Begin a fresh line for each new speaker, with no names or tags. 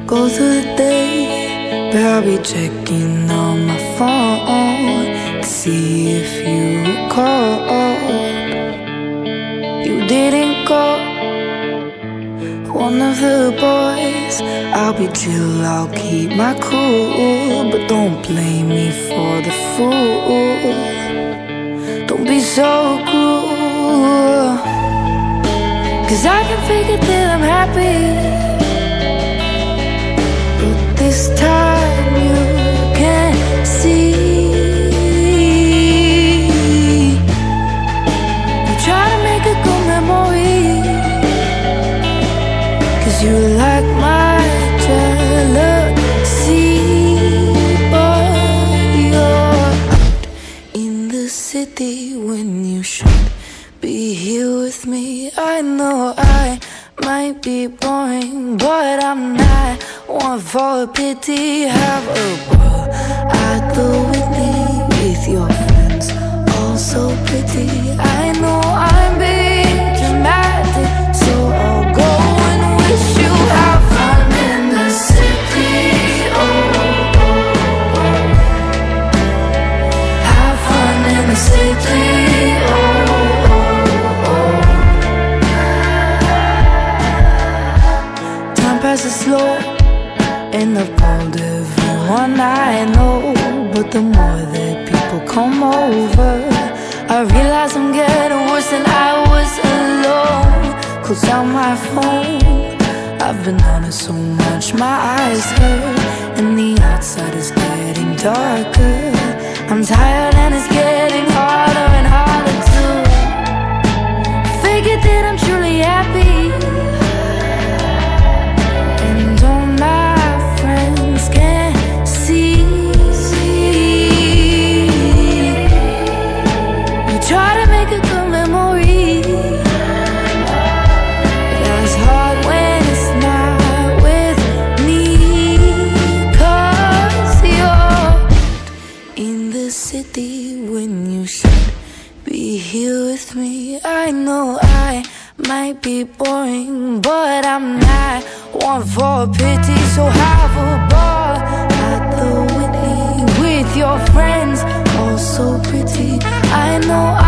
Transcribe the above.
Go through the day, but I'll be checking on my phone to see if you called. You didn't call. One of the boys, I'll be chill, I'll keep my cool, but don't blame me for the fool. Don't be so cruel, 'cause I can figure that I'm happy, but this time you can't see. You try to make a good memory, 'cause you like my jealousy, but you're out in the city when you should be here with me. I know I might be boring, but I'm not one for pity. Have a ball at the Whitney with your friends, all so pretty. I know I'm being dramatic, so I'll go and wish you have fun in the city. Oh, oh, oh. Have fun in the city. Oh, oh, oh. Time passes slow, and I've called everyone I know, but the more that people come over, I realize I'm getting worse than I was alone. Close down my phone, I've been on it so much my eyes hurt, and the outside is getting darker. I'm tired and it's getting harder and harder to figure that I'm truly happy, and all my friends can see. You try to make a good memory, that's hard when it's not with me, 'cause you're in the city when you should be here with me. I know I might be boring, but I'm not one for pity. So have a ball at the Whitney with your friends, all so pretty. I know